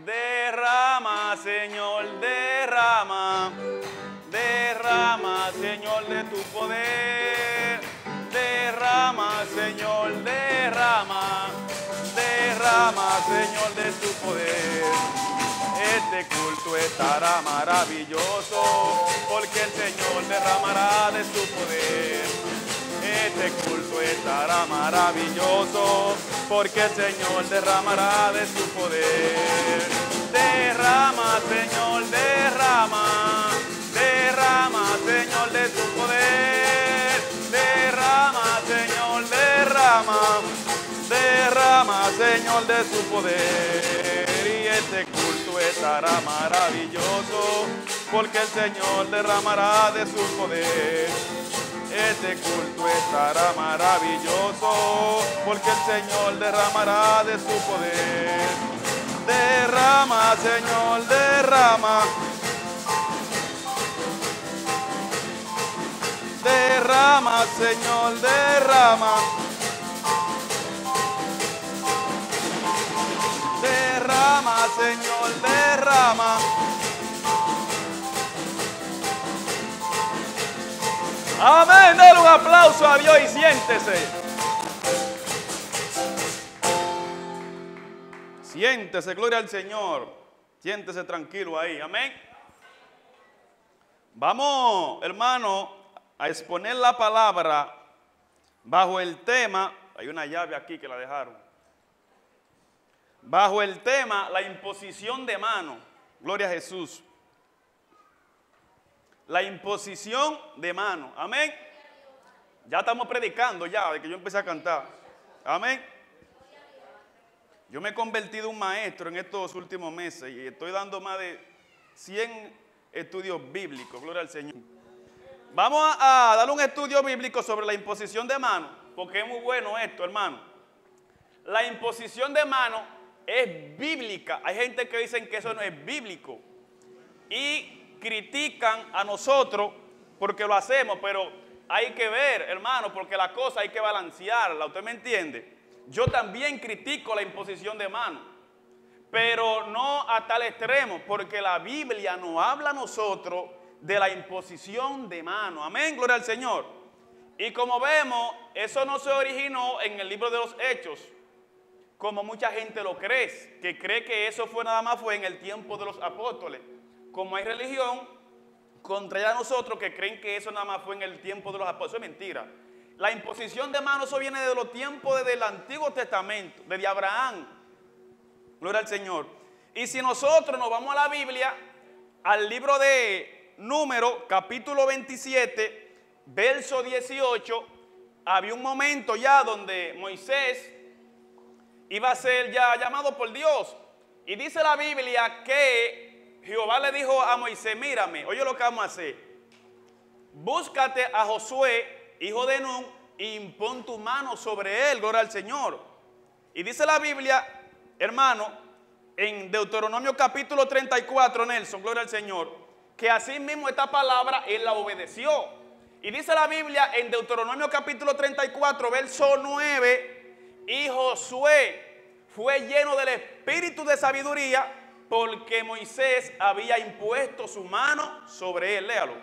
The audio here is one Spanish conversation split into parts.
Derrama, Señor, derrama. Derrama, Señor, de tu poder. Derrama, Señor, derrama. Derrama, Señor, de tu poder. Este culto estará maravilloso, porque el Señor derramará de su poder. Este culto estará maravilloso, porque el Señor derramará de su poder. Derrama, Señor, derrama. Derrama, Señor, de tu poder. Derrama, Señor, derrama. Derrama, Señor, de tu poder. Y este culto estará maravilloso, porque el Señor derramará de su poder. Este culto estará maravilloso, porque el Señor derramará de su poder. Derrama, Señor, derrama. Derrama, Señor, derrama. Derrama, Señor, derrama. Amén. Dale un aplauso a Dios y siéntese. Siéntese, gloria al Señor. Siéntese tranquilo ahí. Amén. Vamos, hermano, a exponer la palabra bajo el tema. Hay una llave aquí que la dejaron. Bajo el tema, la imposición de mano. Gloria a Jesús. La imposición de mano. Amén. Ya estamos predicando ya, de que yo empecé a cantar. Amén. Yo me he convertido en un maestro en estos últimos meses y estoy dando más de 100 estudios bíblicos. Gloria al Señor. Vamos a dar un estudio bíblico sobre la imposición de mano, porque es muy bueno esto, hermano. La imposición de mano es bíblica. Hay gente que dicen que eso no es bíblico y critican a nosotros porque lo hacemos, pero hay que ver, hermano, porque la cosa hay que balancearla. ¿Usted me entiende? Yo también critico la imposición de mano, pero no a tal extremo, porque la Biblia nos habla a nosotros de la imposición de mano. Amén, gloria al Señor. Y como vemos, eso no se originó en el libro de los Hechos, como mucha gente lo cree, que cree que eso nada más fue en el tiempo de los apóstoles. Como hay religión contraria a nosotros que creen que eso nada más fue en el tiempo de los apóstoles. Eso es mentira. La imposición de manos, eso viene de los tiempos del Antiguo Testamento, desde Abraham. Gloria al Señor. Y si nosotros nos vamos a la Biblia, al libro de Números, capítulo 27, verso 18, había un momento ya donde Moisés iba a ser ya llamado por Dios. Y dice la Biblia que Jehová le dijo a Moisés: mírame, oye lo que vamos a hacer. Búscate a Josué, hijo de Nun, y impón tu mano sobre él, gloria al Señor. Y dice la Biblia, hermano, en Deuteronomio capítulo 34, Nelson, gloria al Señor, que así mismo esta palabra él la obedeció. Y dice la Biblia en Deuteronomio capítulo 34, verso 9, y Josué fue lleno del espíritu de sabiduría, porque Moisés había impuesto su mano sobre él. Léalo.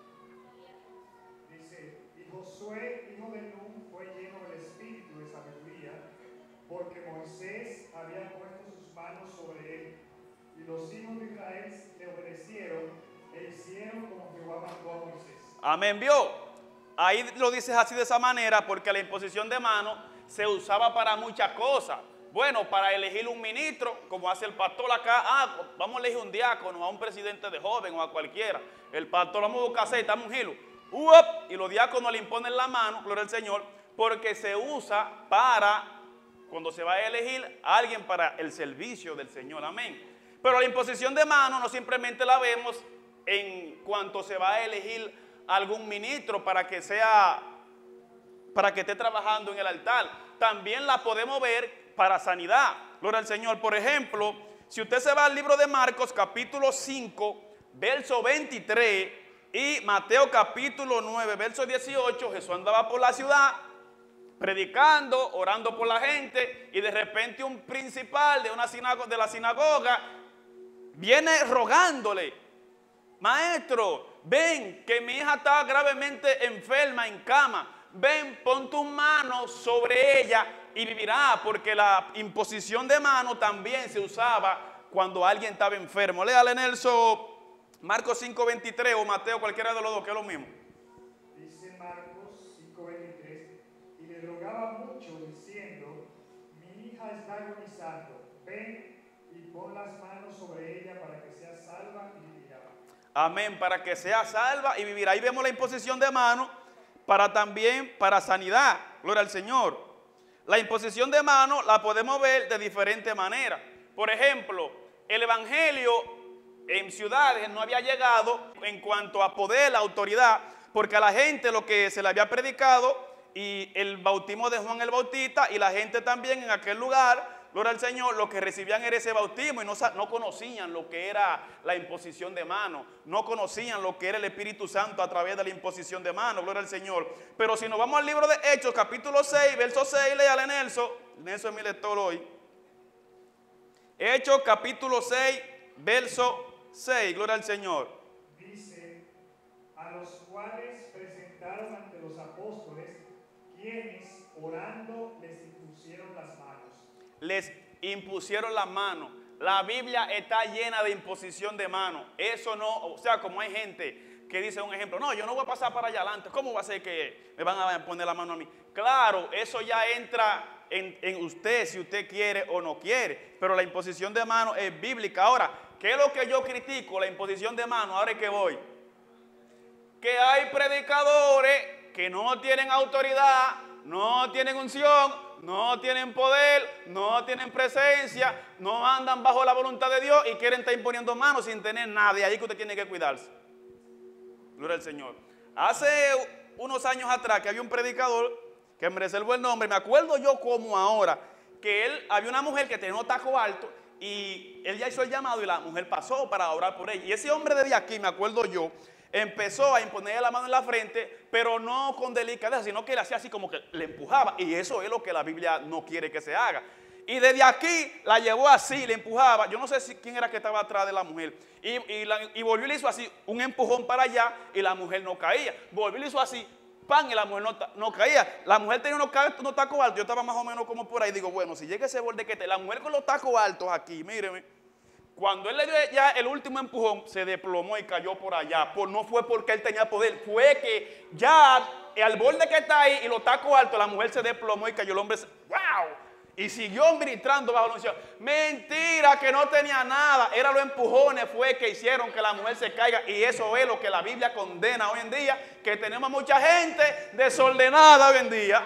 Dice, y Josué, hijo de Nun, fue lleno del espíritu de sabiduría, porque Moisés había puesto sus manos sobre él. Y los hijos de Israel le obedecieron e hicieron como Jehová mandó a Moisés. Amén, ¿vio? Ahí lo dices así de esa manera, porque la imposición de mano se usaba para muchas cosas. Bueno, para elegir un ministro, como hace el pastor acá, vamos a elegir un diácono, a un presidente de joven o a cualquiera. El pastor, vamos a buscar aceite, dame un gilo. Y los diáconos le imponen la mano, gloria al Señor, porque se usa para, cuando se va a elegir a alguien para el servicio del Señor, amén. Pero la imposición de mano no simplemente la vemos en cuanto se va a elegir algún ministro para que esté trabajando en el altar. También la podemos ver para sanidad, gloria al Señor. Por ejemplo, si usted se va al libro de Marcos capítulo 5, verso 23 y Mateo capítulo 9, verso 18, Jesús andaba por la ciudad predicando, orando por la gente, y de repente un principal de la sinagoga viene rogándole: maestro, ven, que mi hija está gravemente enferma en cama. Ven, pon tus manos sobre ella y vivirá, porque la imposición de manos también se usaba cuando alguien estaba enfermo. Léale, Nelson, Marcos 5:23 o Mateo, cualquiera de los dos, que es lo mismo. Dice Marcos 5:23, y le rogaba mucho diciendo: mi hija está agonizando, ven y pon las manos sobre ella para que sea salva y vivirá. Amén, para que sea salva y vivirá. Ahí vemos la imposición de manos para sanidad. Gloria al Señor. La imposición de manos la podemos ver de diferentes maneras. Por ejemplo, el evangelio en ciudades no había llegado en cuanto a poder, la autoridad, porque a la gente lo que se le había predicado y el bautismo de Juan el Bautista, y la gente también en aquel lugar, gloria al Señor, lo que recibían era ese bautismo y no conocían lo que era la imposición de manos, no conocían lo que era el Espíritu Santo a través de la imposición de manos, gloria al Señor. Pero si nos vamos al libro de Hechos, capítulo 6, verso 6, léale, Nelson es mi lector hoy. Hechos capítulo 6, verso 6, gloria al Señor. Dice: a los cuales presentaron ante los apóstoles, quienes orando les impusieron las manos. Les impusieron las manos. La Biblia está llena de imposición de manos. Eso no, o sea, como hay gente que dice un ejemplo: no, yo no voy a pasar para allá adelante, ¿cómo va a ser que me van a poner la mano a mí? Claro, eso ya entra en usted, si usted quiere o no quiere, pero la imposición de manos es bíblica. Ahora, ¿qué es lo que yo critico? La imposición de manos. Ahora es que voy, que hay predicadores que no tienen autoridad, no tienen unción, no tienen poder, no tienen presencia, no andan bajo la voluntad de Dios y quieren estar imponiendo manos sin tener nada. De ahí que usted tiene que cuidarse. Gloria al Señor. Hace unos años atrás que había un predicador que merece el buen nombre, me acuerdo yo como ahora, que había una mujer que tenía un taco alto y él ya hizo el llamado y la mujer pasó para orar por ella. Y ese hombre desde aquí, me acuerdo yo, empezó a imponerle la mano en la frente, pero no con delicadeza, sino que le hacía así como que le empujaba. Y eso es lo que la Biblia no quiere que se haga. Y desde aquí la llevó así, le empujaba. Yo no sé quién era que estaba atrás de la mujer. Y volvió y le hizo así, un empujón para allá y la mujer no caía. Volvió y le hizo así, pan, y la mujer no caía. La mujer tenía unos tacos altos, yo estaba más o menos como por ahí. Digo, bueno, si llega ese borde que la mujer con los tacos altos aquí, míreme. Cuando él le dio ya el último empujón, se desplomó y cayó por allá. No fue porque él tenía poder, fue que ya al borde que está ahí y los tacos altos, la mujer se desplomó y cayó. El hombre, ¡wow! Y siguió ministrando bajo la unción. Mentira, que no tenía nada. Eran los empujones fue que hicieron que la mujer se caiga. Y eso es lo que la Biblia condena hoy en día, que tenemos mucha gente desordenada hoy en día.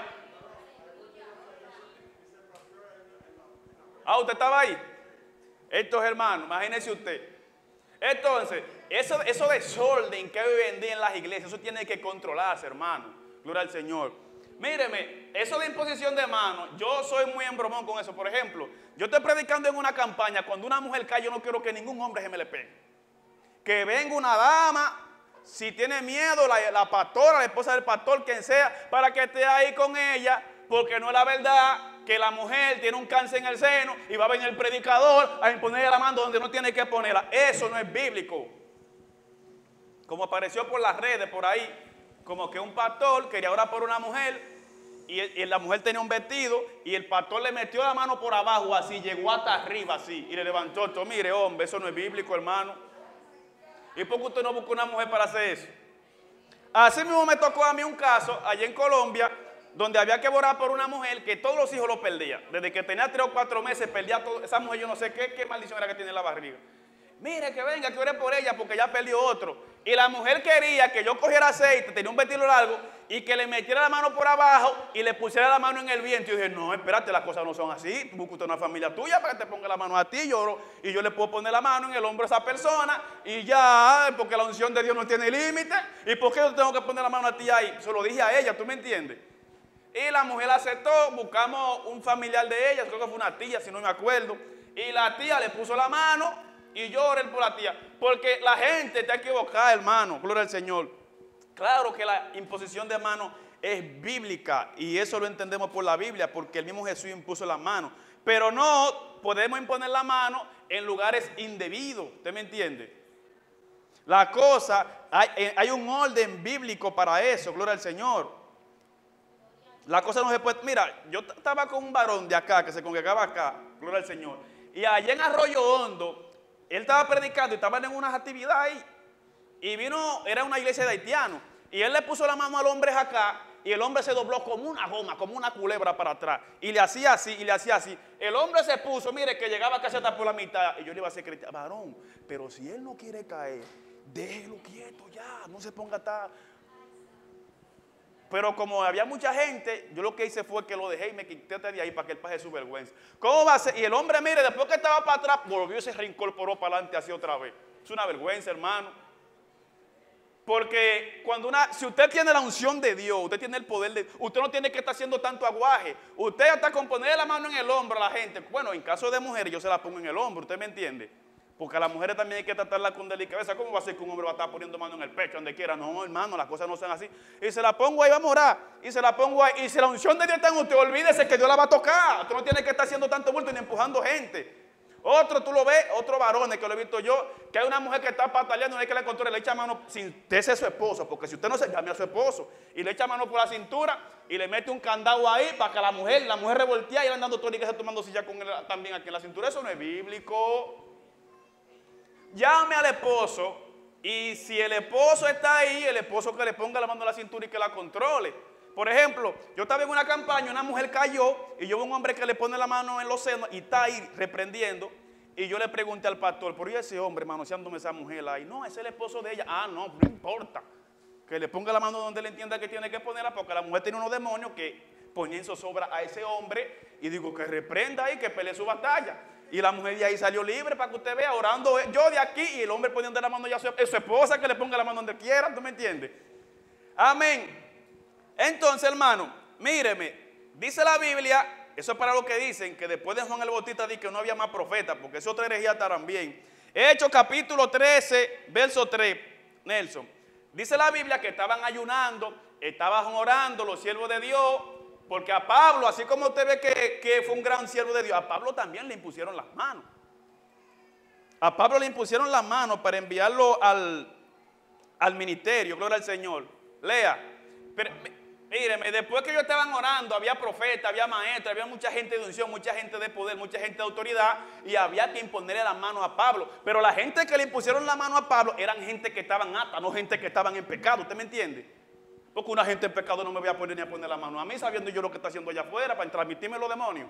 Ah, ¿usted estaba ahí? Estos hermanos, imagínense usted. Entonces, eso desorden que hoy en día en las iglesias, eso tiene que controlarse, hermano. Gloria al Señor. Míreme, eso de imposición de manos, yo soy muy embromón con eso. Por ejemplo, yo estoy predicando en una campaña, cuando una mujer cae, yo no quiero que ningún hombre se me le pegue. Que venga una dama, si tiene miedo, la pastora, la esposa del pastor, quien sea, para que esté ahí con ella, porque no es la verdad que la mujer tiene un cáncer en el seno y va a venir el predicador a imponerle la mano donde no tiene que ponerla. Eso no es bíblico. Como apareció por las redes, por ahí, como que un pastor quería orar por una mujer y la mujer tenía un vestido y el pastor le metió la mano por abajo así, llegó hasta arriba así y le levantó todo. Mire, hombre, eso no es bíblico, hermano. ¿Y por qué usted no busca una mujer para hacer eso? Así mismo me tocó a mí un caso allá en Colombia, donde había que orar por una mujer que todos los hijos lo perdía. Desde que tenía 3 o 4 meses perdía todo. Esa mujer yo no sé qué maldición era que tiene en la barriga. Mire, que venga, que ore por ella porque ya perdió otro. Y la mujer quería que yo cogiera aceite, tenía un vestido largo, y que le metiera la mano por abajo y le pusiera la mano en el vientre. Y yo dije, no, espérate, las cosas no son así. Busca usted una familia tuya para que te ponga la mano a ti. Y yo le puedo poner la mano en el hombro a esa persona y ya, porque la unción de Dios no tiene límite. ¿Y por qué yo tengo que poner la mano a ti ahí? Se lo dije a ella, ¿tú me entiendes? Y la mujer aceptó, buscamos un familiar de ella, creo que fue una tía, si no me acuerdo. Y la tía le puso la mano y yo oré por la tía. Porque la gente está equivocada, hermano, gloria al Señor. Claro que la imposición de manos es bíblica y eso lo entendemos por la Biblia, porque el mismo Jesús impuso las manos. Pero no podemos imponer la mano en lugares indebidos. ¿Usted me entiende? La cosa, hay un orden bíblico para eso, gloria al Señor. La cosa no se puede... Mira, yo estaba con un varón de acá, que se congregaba acá, gloria al Señor. Y allá en Arroyo Hondo, él estaba predicando y estaban en unas actividades ahí. Y vino, era una iglesia de haitianos. Y él le puso la mano al hombre acá, y el hombre se dobló como una goma, como una culebra para atrás. Y le hacía así, y le hacía así. El hombre se puso, mire, que llegaba casi hasta por la mitad. Y yo le iba a decir, varón, pero si él no quiere caer, déjelo quieto ya, no se ponga tan... Pero como había mucha gente, yo lo que hice fue que lo dejé y me quité de ahí para que él pase su vergüenza. ¿Cómo va a ser? Y el hombre, mire, después que estaba para atrás, volvió y se reincorporó para adelante así otra vez. Es una vergüenza, hermano. Porque si usted tiene la unción de Dios, usted tiene el poder de... Usted no tiene que estar haciendo tanto aguaje. Usted hasta con poner la mano en el hombro a la gente. Bueno, en caso de mujeres yo se la pongo en el hombro, ¿usted me entiende? Porque a las mujeres también hay que tratarla con delicadeza. ¿Cómo va a ser que un hombre va a estar poniendo mano en el pecho, donde quiera? No, hermano, las cosas no son así. Y se la pongo ahí, va a morar. Y se la pongo ahí. Y si la unción de Dios está en usted, olvídese que Dios la va a tocar. Usted no tiene que estar haciendo tanto bulto ni empujando gente. Otro, tú lo ves, otro varón que lo he visto yo, que hay una mujer que está pataleando, no hay que la controle, le echa mano sin usted ser su esposo, porque si usted no se llame a su esposo, y le echa mano por la cintura, y le mete un candado ahí para que la mujer revoltea y le andando todo el día tomando silla con él también aquí en la cintura. Eso no es bíblico. Llame al esposo, y si el esposo está ahí, el esposo que le ponga la mano a la cintura y que la controle. Por ejemplo, yo estaba en una campaña, una mujer cayó y yo vi un hombre que le pone la mano en los senos y está ahí reprendiendo. Y yo le pregunté al pastor, ¿por qué ese hombre manoseándome a esa mujer ahí? No, ese es el esposo de ella. Ah, no, no importa. Que le ponga la mano donde él entienda que tiene que ponerla, porque la mujer tiene unos demonios que ponen en zozobra a ese hombre. Y digo, que reprenda ahí, que pelee su batalla. Y la mujer de ahí salió libre para que usted vea, orando yo de aquí y el hombre poniendo la mano ya a su esposa, que le ponga la mano donde quiera. ¿Tú me entiendes? Amén. Entonces, hermano, míreme, dice la Biblia, eso es para lo que dicen, que después de Juan el Bautista dice que no había más profetas, porque es otra herejía también. Hechos capítulo 13, verso 3, Nelson. Dice la Biblia que estaban ayunando, estaban orando los siervos de Dios, porque a Pablo, así como usted ve que fue un gran siervo de Dios, a Pablo también le impusieron las manos. A Pablo le impusieron las manos para enviarlo al ministerio, gloria al Señor. Lea, pero... Míreme, después que ellos estaban orando, había profetas, había maestros, había mucha gente de unción, mucha gente de poder, mucha gente de autoridad, y había que imponerle las manos a Pablo. Pero la gente que le impusieron la mano a Pablo eran gente que estaban atas, no gente que estaban en pecado. ¿Usted me entiende? Porque una gente en pecado no me voy a poner ni a poner la mano a mí, sabiendo yo lo que está haciendo allá afuera para transmitirme los demonios.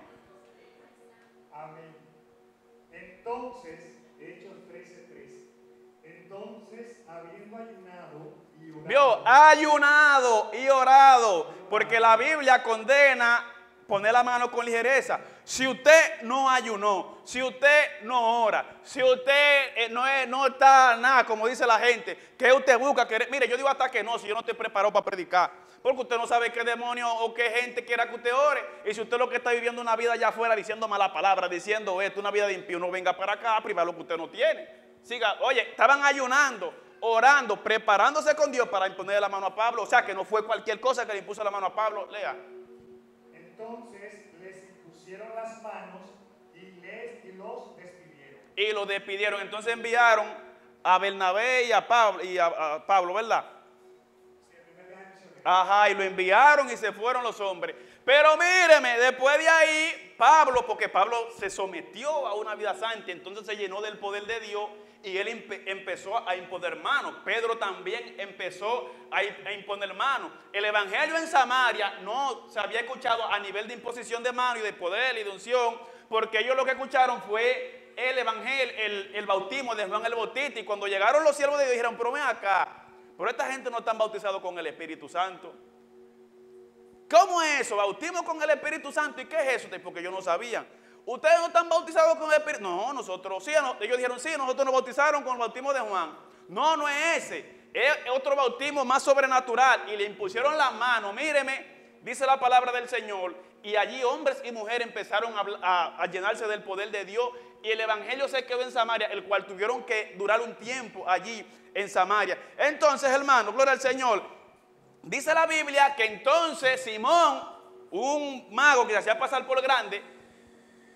Amén. Entonces, Hechos 13:3. Entonces, habiendo ayunado y orado. Vio, ayunado y orado, porque la Biblia condena poner la mano con ligereza. Si usted no ayunó, si usted no ora, si usted no está nada, como dice la gente, que usted busca, mire, yo digo hasta que no, si yo no estoy preparado para predicar, porque usted no sabe qué demonio o qué gente quiera que usted ore. Y si usted lo que está viviendo una vida allá afuera diciendo mala palabra, diciendo esto, una vida de impío, no venga para acá a privar lo que usted no tiene. Siga, oye, estaban ayunando, orando, preparándose con Dios para imponerle la mano a Pablo. O sea, que no fue cualquier cosa que le impuso la mano a Pablo. Lea. Entonces les impusieron las manos y los despidieron. Y los despidieron. Entonces enviaron a Bernabé y a Pablo, ¿verdad? Sí, el primer viaje misionero. Ajá, y lo enviaron y se fueron los hombres. Pero míreme, después de ahí, Pablo, porque Pablo se sometió a una vida santa, entonces se llenó del poder de Dios y él empezó a imponer manos. Pedro también empezó a imponer manos. El evangelio en Samaria no se había escuchado a nivel de imposición de manos y de poder y de unción, porque ellos lo que escucharon fue el evangelio, el bautismo de Juan el Bautista. Y cuando llegaron los siervos de Dios dijeron, pero ven acá, pero esta gente no están bautizados con el Espíritu Santo. ¿Cómo es eso? ¿Bautismo con el Espíritu Santo? ¿Y qué es eso? Porque ellos no sabían. ¿Ustedes no están bautizados con el Espíritu? No, nosotros sí. Ellos dijeron, sí, nosotros nos bautizaron con el bautismo de Juan. No, no es ese. Es otro bautismo más sobrenatural. Y le impusieron la mano. Míreme, dice la palabra del Señor. Y allí hombres y mujeres empezaron a llenarse del poder de Dios. Y el evangelio se quedó en Samaria, el cual tuvieron que durar un tiempo allí en Samaria. Entonces, hermano, gloria al Señor. Dice la Biblia que entonces Simón, un mago que se hacía pasar por grande,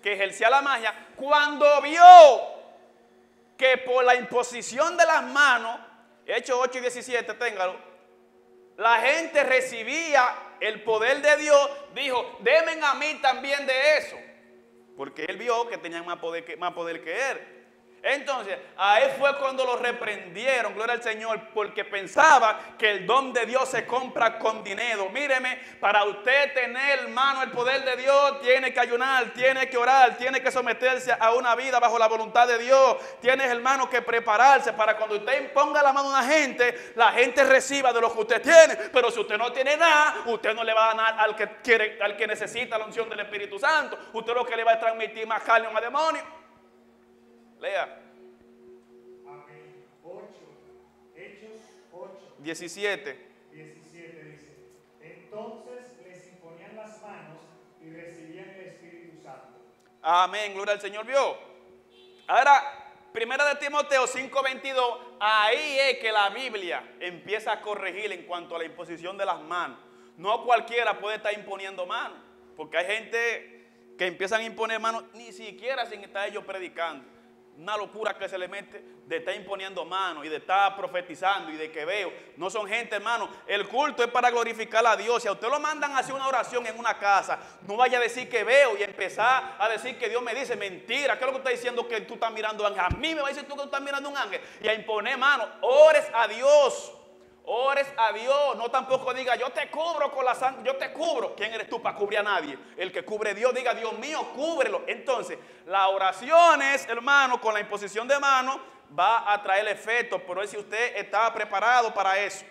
que ejercía la magia, cuando vio que por la imposición de las manos, Hechos 8 y 17, téngalo, la gente recibía el poder de Dios, dijo, denme a mí también de eso, porque él vio que tenían más poder que él. Entonces, ahí fue cuando lo reprendieron, gloria al Señor, porque pensaba que el don de Dios se compra con dinero. Míreme, para usted tener, hermano, el poder de Dios, tiene que ayunar, tiene que orar, tiene que someterse a una vida bajo la voluntad de Dios. Tienes, hermano, que prepararse para cuando usted ponga la mano a una gente, la gente reciba de lo que usted tiene. Pero si usted no tiene nada, usted no le va a dar al que necesita la unción del Espíritu Santo. Usted lo que le va a transmitir más carne o más demonio. Lea. Amén. 8. Hechos 8. 17. 17 dice. Entonces les imponían las manos y recibían el Espíritu Santo. Amén. Gloria al Señor. ¿Vio? Ahora, primera de Timoteo 5:22. Ahí es que la Biblia empieza a corregir en cuanto a la imposición de las manos. No cualquiera puede estar imponiendo manos. Porque hay gente que empiezan a imponer manos ni siquiera sin estar ellos predicando. Una locura que se le mete de estar imponiendo manos y de estar profetizando y de que veo. No son gente, hermano. El culto es para glorificar a Dios. Si a usted lo mandan a hacer una oración en una casa, no vaya a decir que veo y empezar a decir que Dios me dice mentira. ¿Qué es lo que está diciendo que tú estás mirando a un ángel? A mí me va a decir tú que tú estás mirando a un ángel. Y a imponer manos. Ores a Dios. Ores a Dios, no tampoco diga yo te cubro con la sangre, yo te cubro. ¿Quién eres tú para cubrir a nadie? El que cubre a Dios diga Dios mío, cúbrelo. Entonces, las oraciones, hermano, con la imposición de manos va a traer efecto, pero es si usted estaba preparado para eso.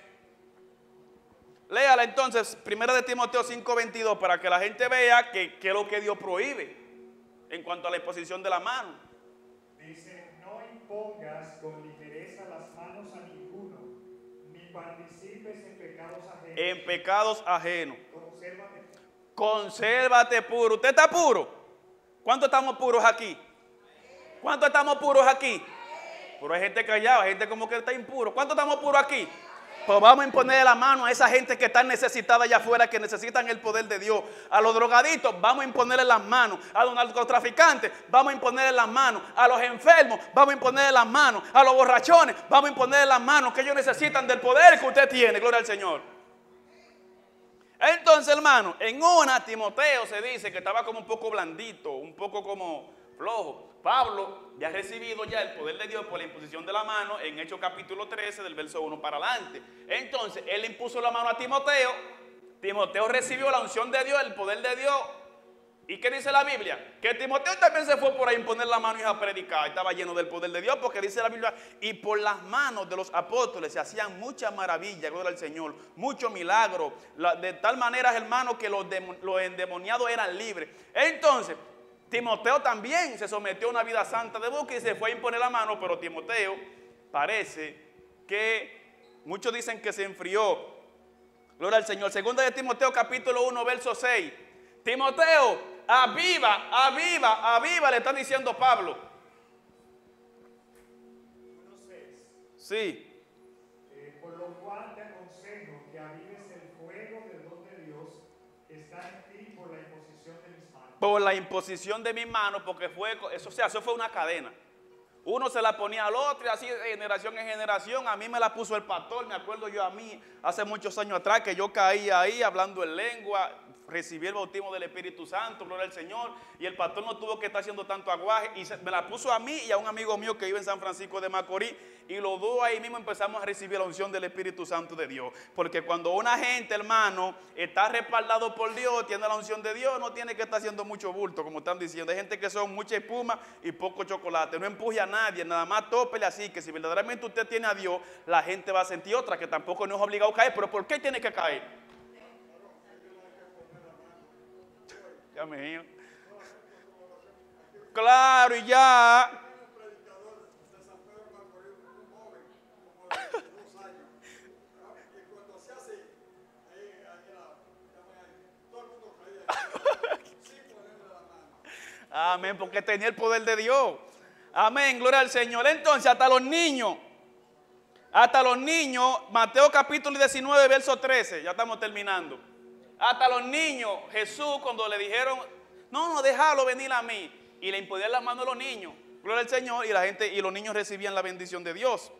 Léala entonces, 1 de Timoteo 5:22, para que la gente vea que es lo que Dios prohíbe en cuanto a la imposición de la mano. Dice, no impongas con ligereza las manos a ninguno, ni participes en pecados ajenos. En pecados ajenos. Consérvate. Consérvate puro. ¿Usted está puro? ¿Cuántos estamos puros aquí? ¿Cuántos estamos puros aquí? Pero hay gente callada, hay gente como que está impuro. ¿Cuántos estamos puros aquí? Pues vamos a imponerle la mano a esa gente que está necesitada allá afuera, que necesitan el poder de Dios. A los drogaditos vamos a imponerle las manos. A los narcotraficantes vamos a imponerle las manos. A los enfermos vamos a imponerle las manos. A los borrachones vamos a imponerle las manos, que ellos necesitan del poder que usted tiene. Gloria al Señor. Entonces, hermano, en una Timoteo se dice que estaba como un poco blandito, un poco como flojo. Pablo ya ha recibido ya el poder de Dios por la imposición de la mano en Hechos capítulo 13 del verso 1 para adelante. Entonces él impuso la mano a Timoteo. Timoteo recibió la unción de Dios, el poder de Dios. ¿Y qué dice la Biblia? Que Timoteo también se fue por ahí a imponer la mano y a predicar. Estaba lleno del poder de Dios, porque dice la Biblia, y por las manos de los apóstoles se hacían muchas maravillas, gloria al Señor, muchos milagros, de tal manera, hermano, que los endemoniados eran libres. Entonces Timoteo también se sometió a una vida santa de búsqueda y se fue a imponer la mano, pero Timoteo parece que muchos dicen que se enfrió. Gloria al Señor. Segunda de Timoteo capítulo 1 verso 6. Timoteo, aviva, aviva, aviva, le está diciendo Pablo. 1:6. Sí. Por lo cual te aconsejo que avives el fuego del don de Dios que está en ti por la imposición de mis manos. Por la imposición de mis manos, porque fue, eso fue una cadena. Uno se la ponía al otro y así de generación en generación. A mí me la puso el pastor, me acuerdo yo a mí hace muchos años atrás que yo caía ahí hablando en lengua, recibí el bautismo del Espíritu Santo, gloria al Señor, y el pastor no tuvo que estar haciendo tanto aguaje y me la puso a mí y a un amigo mío que vive en San Francisco de Macorís, y los dos ahí mismo empezamos a recibir la unción del Espíritu Santo de Dios, porque cuando una gente, hermano, está respaldado por Dios, tiene la unción de Dios, no tiene que estar haciendo mucho bulto, como están diciendo. Hay gente que son mucha espuma y poco chocolate, no empuje a nadie, nada más tópele así, que si verdaderamente usted tiene a Dios, la gente va a sentir otra, que tampoco no es obligado a caer. Pero ¿por qué tiene que caer? Ya mío. Claro, y ya. Amén, porque tenía el poder de Dios. Amén, gloria al Señor. Entonces, hasta los niños, Mateo capítulo 19, verso 13, ya estamos terminando. Hasta los niños, Jesús cuando le dijeron, no, déjalo venir a mí. y le imponían las manos a los niños, gloria al Señor, y la gente y los niños recibían la bendición de Dios.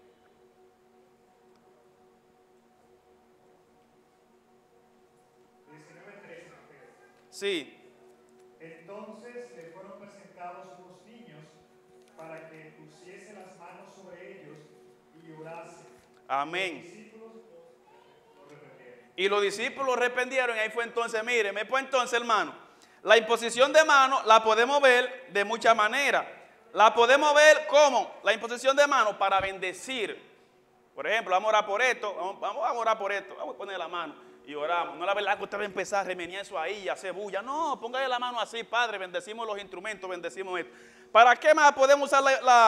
Sí. Entonces le fueron presentados unos niños para que pusiese las manos sobre ellos y orase. Amén. Y los discípulos arrepentieron, y ahí fue entonces, mire, pues entonces, hermano, la imposición de manos la podemos ver de muchas maneras. La podemos ver como la imposición de manos para bendecir. Por ejemplo, vamos a orar por esto, vamos a orar por esto, vamos a poner la mano y oramos. No es la verdad que usted va a empezar a remenear eso ahí y hacer bulla. No, póngale la mano así, Padre, bendecimos los instrumentos, bendecimos esto. ¿Para qué más podemos usar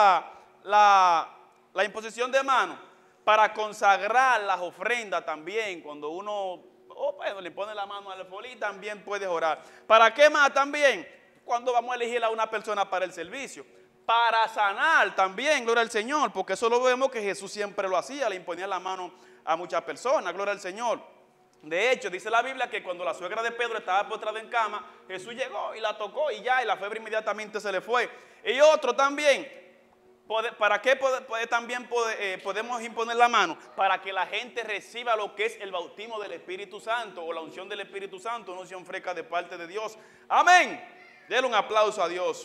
la imposición de manos? Para consagrar las ofrendas también, cuando uno le pone la mano al alfolí, también puedes orar. ¿Para qué más también? Cuando vamos a elegir a una persona para el servicio. Para sanar también, gloria al Señor, porque eso lo vemos que Jesús siempre lo hacía, le imponía la mano a muchas personas, gloria al Señor. De hecho, dice la Biblia que cuando la suegra de Pedro estaba postrada en cama, Jesús llegó y la tocó y ya, y la fiebre inmediatamente se le fue. Y otro también, ¿para qué también podemos imponer la mano? Para que la gente reciba lo que es el bautismo del Espíritu Santo o la unción del Espíritu Santo, una unción fresca de parte de Dios. Amén. Denle un aplauso a Dios.